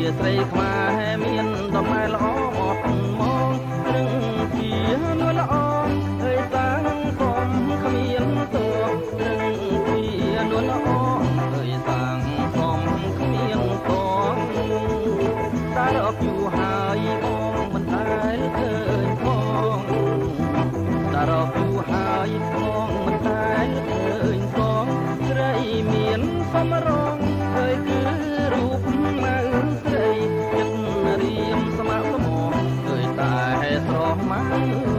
ស្រីខ្មែរមានដំណើរល្អអត់មកនឹងជានួនល្អអើយតាំងកំគ្មានតួនឹងជានួនល្អអើយតាំងកំគ្មានតួតារកយូរហើយបងមិនដែលឃើញផងតារកយូរហើយបងមិនដែលឃើញផងស្រីមានសំរងអើយគឺរូបម៉ៅស្រីចិត្តរៀមស្ម័គ្រស្មោះអើយតែស្រស់ម៉ៅ